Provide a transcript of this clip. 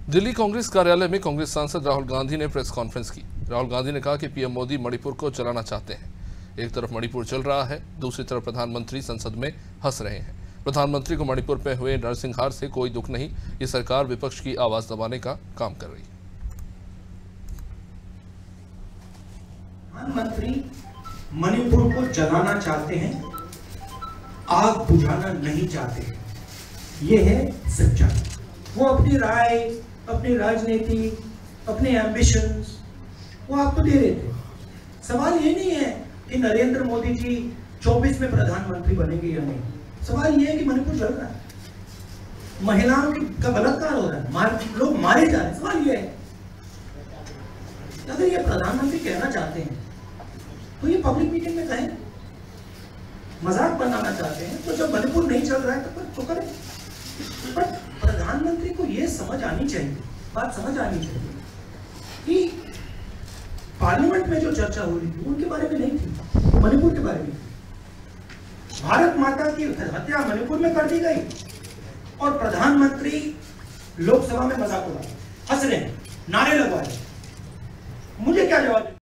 दिल्ली कांग्रेस कार्यालय में कांग्रेस सांसद राहुल गांधी ने प्रेस कॉन्फ्रेंस की। राहुल गांधी ने कहा कि पीएम मोदी मणिपुर को चलाना चाहते हैं। एक तरफ मणिपुर चल रहा है, दूसरी तरफ प्रधानमंत्री संसद में हंस रहे हैं। प्रधानमंत्री को मणिपुर में हुए नरसंहार से कोई दुख नहीं, ये सरकार विपक्ष की आवाज दबाने का काम कर रही है। प्रधानमंत्री मणिपुर को जलाना चाहते हैं, आग बुझाना नहीं चाहते हैं। ये है सच्चाई। वो अपनी राय, अपनी राजनीति, अपने एम्बिशंस वो आपको दे रहे थे। सवाल ये नहीं है कि नरेंद्र मोदी जी 24 में प्रधानमंत्री बनेंगे या नहीं। सवाल ये है कि मणिपुर जल रहा है, महिलाओं का बलात्कार हो रहा है, लोग मारे जा रहे हैं। सवाल ये है, अगर ये प्रधानमंत्री कहना चाहते हैं तो ये पब्लिक मीटिंग में कहें। मजाक बनाना चाहते हैं तो जब मणिपुर नहीं चल रहा है तो करें। पर प्रधानमंत्री को ये समझ आनी चाहिए, बात समझ आनी चाहिए कि पार्लियामेंट में जो चर्चा हो रही थी उनके बारे में नहीं थी, मणिपुर के बारे में थी। भारत माता की हत्या मणिपुर में कर दी गई और प्रधानमंत्री लोकसभा में मजाक उड़ा, हंस रहे हैं, नारे लगवा रहे हैं। मुझे क्या जवाब